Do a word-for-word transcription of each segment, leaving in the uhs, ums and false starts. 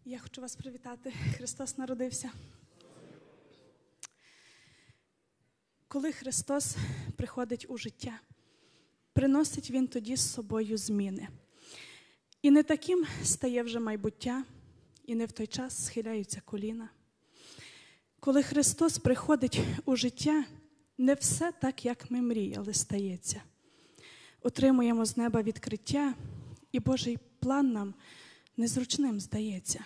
Я хочу вас привітати. Христос народився. Коли Христос приходить у життя, приносить Він тоді з собою зміни. І не таким стає вже майбуття, і не в той час схиляються коліна. Коли Христос приходить у життя, не все так, як ми мріяли, стається. Отримуємо з неба відкриття, і Божий план нам незручним здається.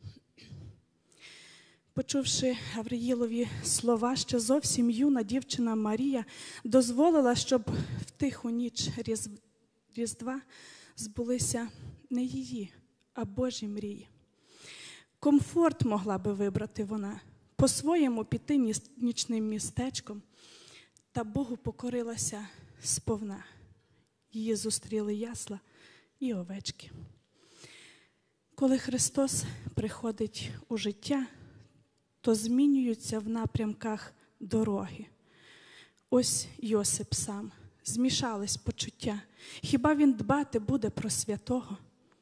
Почувши Гавриїлові слова, ще зовсім юна дівчина Марія дозволила, щоб в тиху ніч Різдва збулися не її, а Божі мрії. Комфорт могла би вибрати вона, по-своєму піти нічним містечком, та Богу покорилася сповна. Її зустріли ясла і овечки. Коли Христос приходить у життя, то змінюються в напрямках дороги. Ось Йосип сам, змішались почуття. Хіба він дбати буде про святого?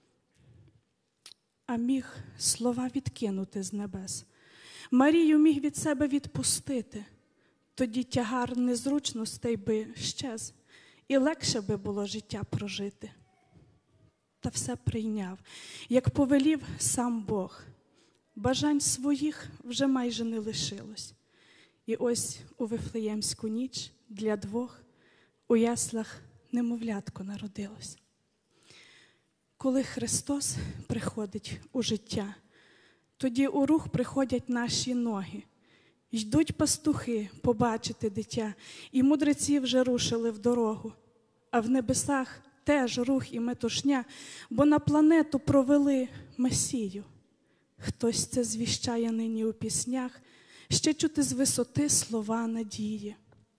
А міг слова відкинути з небес. Марію міг від себе відпустити. Тоді тягар незручностей би щез, і легше би було життя прожити. Та все прийняв, як повелів сам Бог. Бажань своїх вже майже не лишилось. І ось у Вифлеємську ніч для двох у яслах немовлятко народилось. Коли Христос приходить у життя, тоді у рух приходять наші ноги. Йдуть пастухи побачити дитя, і мудреці вже рушили в дорогу. А в небесах теж рух і метушня, бо на планету провели Месію. Хтось це звіщає нині у піснях, ще чути з висоти слова надії.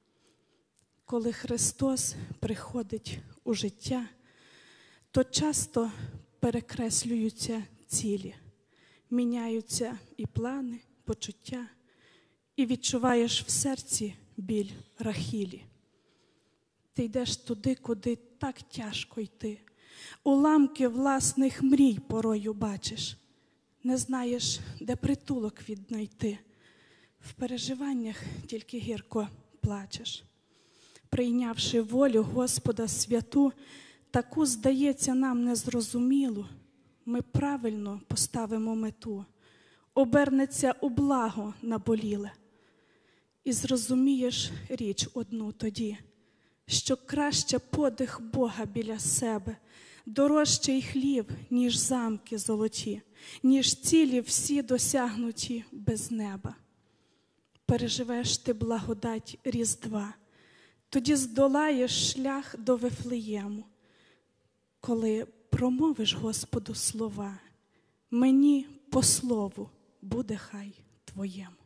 Коли Христос приходить у життя, то часто перекреслюються цілі, міняються і плани, почуття, і відчуваєш в серці біль Рахілі. Ти йдеш туди, куди так тяжко йти, уламки власних мрій порою бачиш, не знаєш, де притулок віднайти, в переживаннях тільки гірко плачеш. Прийнявши волю Господа святу, таку, здається, нам незрозумілу, ми правильно поставимо мету, обернеться у благо наболіле. І зрозумієш річ одну тоді, що краще подих Бога біля себе, дорожчий хліб, ніж замки золоті, ніж цілі всі досягнуті без неба. Переживеш ти благодать Різдва, тоді здолаєш шлях до Вифлеєму, коли промовиш Господу слова, мені по слову буде хай твоєму.